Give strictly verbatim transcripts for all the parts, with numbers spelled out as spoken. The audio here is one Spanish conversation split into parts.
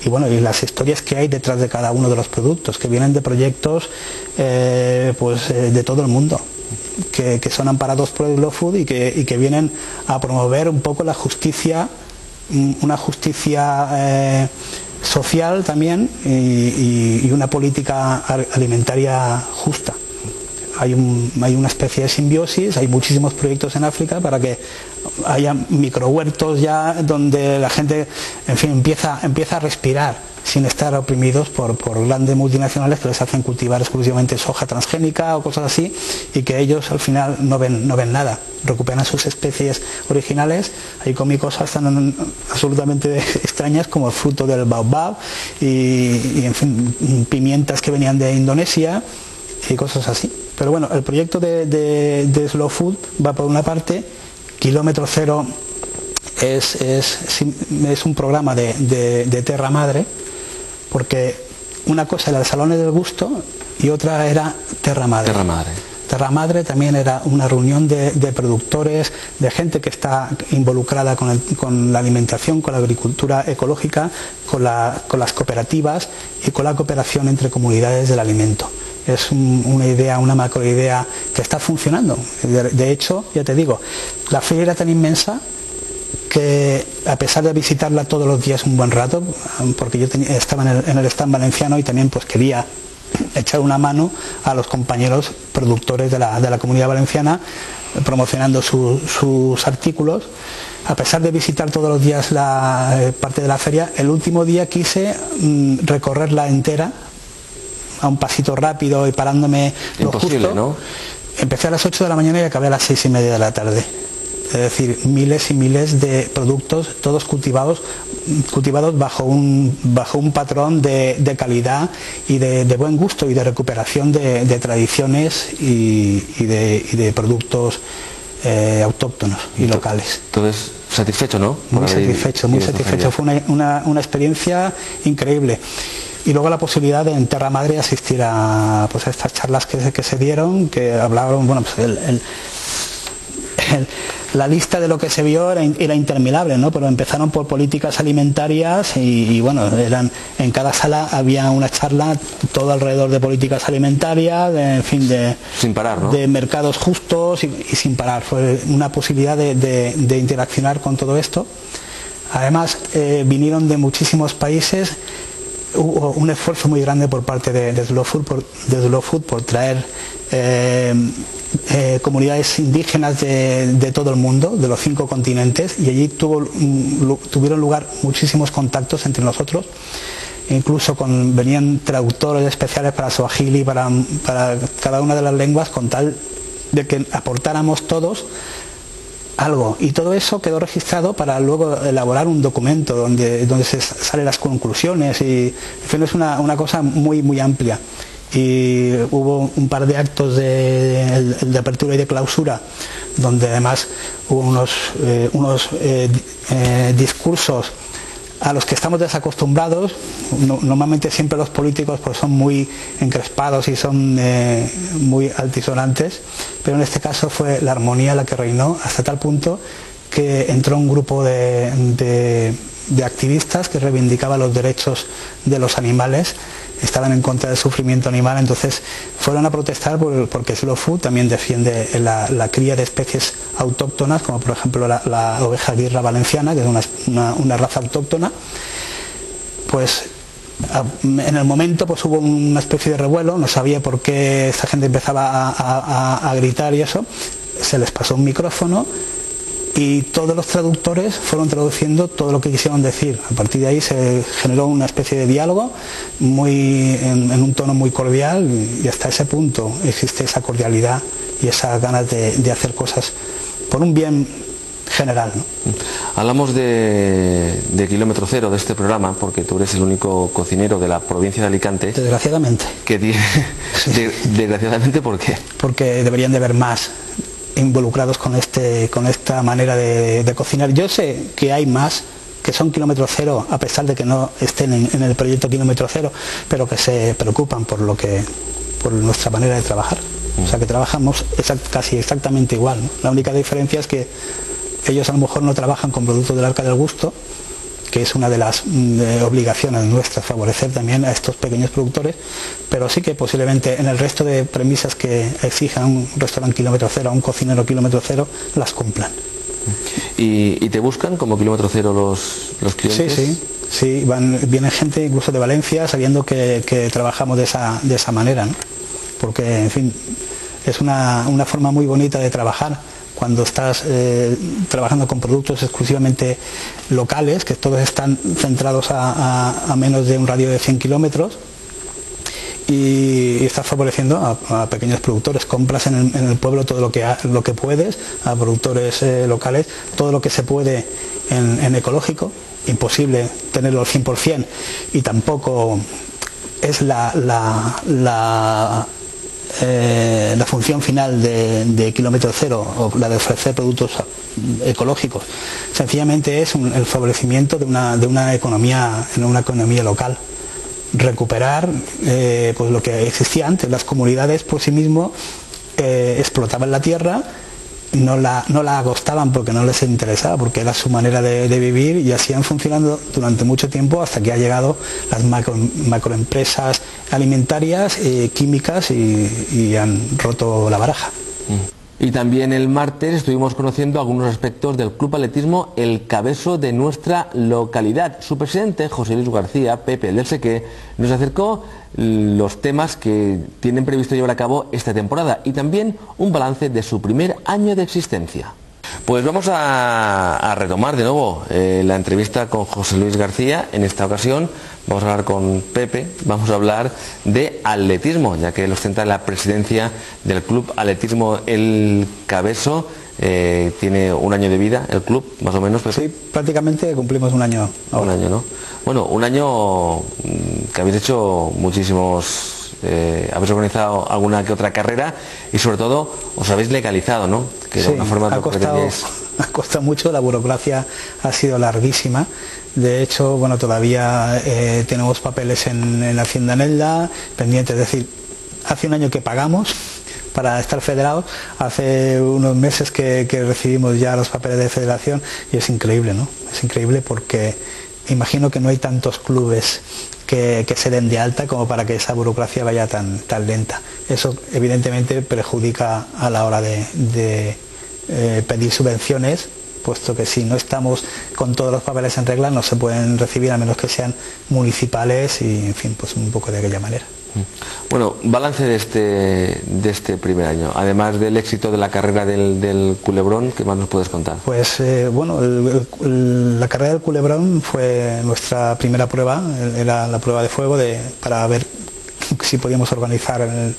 y bueno, y las historias que hay detrás de cada uno de los productos, que vienen de proyectos eh, pues eh, de todo el mundo, que, que son amparados por el Slow Food y que, y que vienen a promover un poco la justicia, una justicia eh, social también, y, y, y una política alimentaria justa. Hay, un, hay una especie de simbiosis, hay muchísimos proyectos en África para que haya microhuertos ya donde la gente, en fin, empieza, empieza a respirar sin estar oprimidos por, por grandes multinacionales que les hacen cultivar exclusivamente soja transgénica o cosas así, y que ellos al final no ven, no ven nada, recuperan sus especies originales. Ahí comí cosas tan absolutamente extrañas como el fruto del baobab y, y en fin, pimientas que venían de Indonesia y cosas así. Pero bueno, el proyecto de, de, de Slow Food va por una parte. Kilómetro Cero es, es, es un programa de, de, de Terra Madre, porque una cosa era el Salones del Gusto y otra era Terra Madre. Terra Madre. Terra Madre también era una reunión de, de productores, de gente que está involucrada con, el, con la alimentación, con la agricultura ecológica, con, la, con las cooperativas y con la cooperación entre comunidades del alimento. Es un, una idea, una macroidea que está funcionando. De, de hecho, ya te digo, la feria era tan inmensa que, a pesar de visitarla todos los días un buen rato, porque yo tenía, estaba en el, en el stand valenciano y también pues quería echar una mano a los compañeros productores de la, de la Comunidad Valenciana, promocionando su, sus artículos. A pesar de visitar todos los días la eh, parte de la feria, el último día quise mm, recorrerla entera a un pasito rápido y parándome lo Imposible, justo. ¿no? Empecé a las ocho de la mañana y acabé a las seis y media de la tarde. Es decir, miles y miles de productos, todos cultivados, cultivados bajo un, bajo un patrón de, de calidad y de, de buen gusto y de recuperación de, de tradiciones y, y, de, y de productos eh, autóctonos y locales. Entonces, satisfecho, ¿no? Muy satisfecho, muy satisfecho. Fue una, una, una experiencia increíble. Y luego la posibilidad de en Terra Madre asistir a, pues, a estas charlas que, que se dieron, que hablaron, bueno, pues el, el, el, la lista de lo que se vio era, era interminable, ¿no? Pero empezaron por políticas alimentarias y, y bueno, eran, en cada sala había una charla todo alrededor de políticas alimentarias, de, en fin, de, sin parar, ¿no? De mercados justos y, y sin parar. Fue una posibilidad de, de, de interaccionar con todo esto. Además, eh, vinieron de muchísimos países. Hubo un esfuerzo muy grande por parte de, de, Slow, Food por, de Slow Food por traer eh, eh, comunidades indígenas de, de todo el mundo, de los cinco continentes, y allí tuvo, tuvieron lugar muchísimos contactos entre nosotros. Incluso con, venían traductores especiales para Swahili, para, para cada una de las lenguas, con tal de que aportáramos todos algo, y todo eso quedó registrado para luego elaborar un documento donde, donde se salen las conclusiones y en fin, es una, una cosa muy muy amplia. Y hubo un par de actos de, de apertura y de clausura donde además hubo unos, eh, unos eh, eh, discursos a los que estamos desacostumbrados. No, normalmente siempre los políticos pues son muy encrespados y son eh, muy altisonantes, pero en este caso fue la armonía la que reinó, hasta tal punto que entró un grupo de, de, de activistas que reivindicaban los derechos de los animales, estaban en contra del sufrimiento animal. Entonces fueron a protestar por, porque Slow Food también defiende la, la cría de especies autóctonas, como por ejemplo la, la oveja guirra valenciana, que es una, una, una raza autóctona. Pues a, en el momento pues hubo una especie de revuelo, no sabía por qué esta gente empezaba a, a, a gritar y eso. Se les pasó un micrófono y todos los traductores fueron traduciendo todo lo que quisieron decir. A partir de ahí se generó una especie de diálogo muy en, en un tono muy cordial, y hasta ese punto existe esa cordialidad y esas ganas de, de hacer cosas por un bien general, ¿no? Hablamos de, de Kilómetro Cero, de este programa, porque tú eres el único cocinero de la provincia de Alicante. Desgraciadamente. Que tiene, sí. de, desgraciadamente, ¿por qué? Porque deberían de haber más involucrados con este con esta manera de, de cocinar. Yo sé que hay más que son Kilómetro Cero, a pesar de que no estén en, en el proyecto Kilómetro Cero, pero que se preocupan por lo que por nuestra manera de trabajar. Mm. O sea, que trabajamos exact, casi exactamente igual, ¿no? La única diferencia es que ellos a lo mejor no trabajan con productos del Arca del Gusto, que es una de las de obligaciones nuestras, favorecer también a estos pequeños productores, pero sí que posiblemente en el resto de premisas que exijan un restaurante kilómetro cero, a un cocinero kilómetro cero, las cumplan. ¿Y, y te buscan como kilómetro cero los, los clientes? Sí, sí, sí, van, viene gente incluso de Valencia sabiendo que, que trabajamos de esa, de esa manera, ¿no? Porque, en fin, es una, una forma muy bonita de trabajar cuando estás eh, trabajando con productos exclusivamente locales, que todos están centrados a, a, a menos de un radio de cien kilómetros, y, y estás favoreciendo a, a pequeños productores. Compras en el, en el pueblo todo lo que, ha, lo que puedes, a productores eh, locales, todo lo que se puede en, en ecológico. Imposible tenerlo al cien por cien, y tampoco es la, la, la Eh, la función final de, de kilómetro cero, o la de ofrecer productos ecológicos. Sencillamente es un, el favorecimiento de una, de una economía, en una economía local, recuperar eh, pues lo que existía antes. Las comunidades por sí mismos eh, explotaban la tierra, no la, no la agostaban porque no les interesaba, porque era su manera de, de vivir, y así han funcionado durante mucho tiempo hasta que ha llegado las macro, macroempresas alimentarias, eh, químicas, y, y han roto la baraja. Y también el martes estuvimos conociendo algunos aspectos del Club Atletismo El Cabeso de nuestra localidad. Su presidente, José Luis García, Pepe del Sequé, nos acercó los temas que tienen previsto llevar a cabo esta temporada y también un balance de su primer año de existencia. Pues vamos a, a retomar de nuevo eh, la entrevista con José Luis García. En esta ocasión vamos a hablar con Pepe, vamos a hablar de atletismo, ya que él ostenta la presidencia del Club Atletismo El Cabeso. Eh, tiene un año de vida el club, más o menos, Pepe. Sí, prácticamente cumplimos un año ahora. Un año, ¿no? Bueno, un año que habéis hecho muchísimos... Eh, habéis organizado alguna que otra carrera y sobre todo os habéis legalizado, ¿no? Que sí, de una forma ha costado, ha costado mucho, la burocracia ha sido larguísima. De hecho, bueno, todavía eh, tenemos papeles en, en Hacienda Nelda pendientes, es decir, hace un año que pagamos para estar federados, hace unos meses que, que recibimos ya los papeles de federación, y es increíble, ¿no? Es increíble porque imagino que no hay tantos clubes que, que se den de alta como para que esa burocracia vaya tan, tan lenta. Eso evidentemente perjudica a la hora de, de eh, pedir subvenciones, puesto que si no estamos con todos los papeles en regla no se pueden recibir, a menos que sean municipales, y en fin, pues un poco de aquella manera. Bueno, balance de este, de este primer año, además del éxito de la carrera del, del Culebrón, ¿qué más nos puedes contar? Pues eh, bueno, el, el, la carrera del Culebrón fue nuestra primera prueba, era la prueba de fuego de, para ver si podíamos organizar el,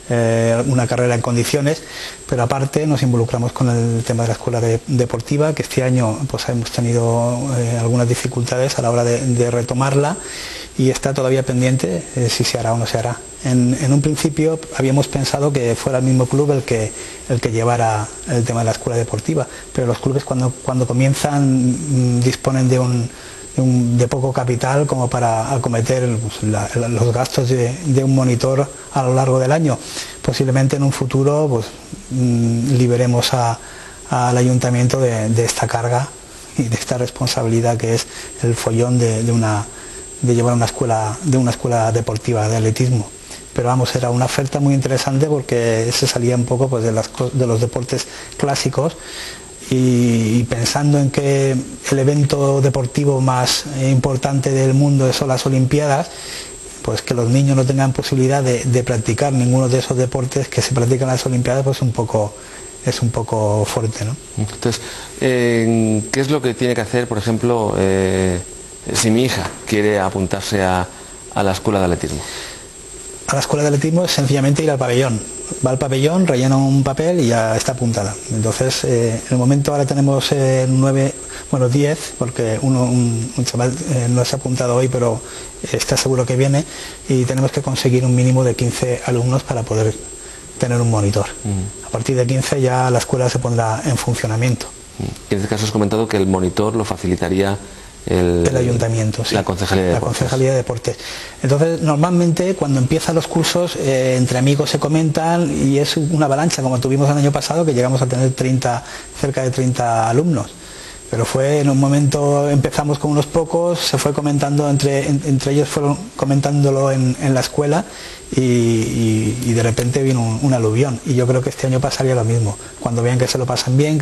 eh, una carrera en condiciones, pero aparte nos involucramos con el tema de la escuela de, deportiva, que este año pues hemos tenido eh, algunas dificultades a la hora de, de retomarla, y está todavía pendiente eh, si se hará o no se hará. En, en un principio habíamos pensado que fuera el mismo club el que, el que llevara el tema de la escuela deportiva, pero los clubes cuando, cuando comienzan disponen de un, de un de poco capital como para acometer pues, la, la, los gastos de, de un monitor a lo largo del año. Posiblemente en un futuro pues, mmm, liberemos a, al ayuntamiento de, de esta carga y de esta responsabilidad que es el follón de, de una de llevar una escuela de una escuela deportiva de atletismo. Pero vamos, era una oferta muy interesante porque se salía un poco pues de, las, de los deportes clásicos, y, y pensando en que el evento deportivo más importante del mundo son las Olimpiadas, pues que los niños no tengan posibilidad de, de practicar ninguno de esos deportes que se practican en las Olimpiadas, pues un poco es un poco fuerte, ¿no? Entonces, eh, ¿qué es lo que tiene que hacer, por ejemplo, eh, si mi hija quiere apuntarse a, a la escuela de atletismo? A la escuela de atletismo es sencillamente ir al pabellón. Va al pabellón, rellena un papel y ya está apuntada. Entonces, eh, en el momento ahora tenemos eh, nueve, bueno, diez, porque uno, un, un chaval eh, no se ha apuntado hoy, pero está seguro que viene, y tenemos que conseguir un mínimo de quince alumnos para poder tener un monitor. Mm. A partir de quince ya la escuela se pondrá en funcionamiento. Mm. En este caso has comentado que el monitor lo facilitaría El, el ayuntamiento, sí, la concejalía de la deportes. concejalía de deportes. Entonces, normalmente cuando empiezan los cursos, eh, entre amigos se comentan, y es una avalancha, como tuvimos el año pasado, que llegamos a tener treinta, cerca de treinta alumnos. pero fue en un momento, empezamos con unos pocos, se fue comentando, entre, en, entre ellos fueron comentándolo en, en la escuela y, y, y de repente vino un, un aluvión, y yo creo que este año pasaría lo mismo, cuando vean que se lo pasan bien,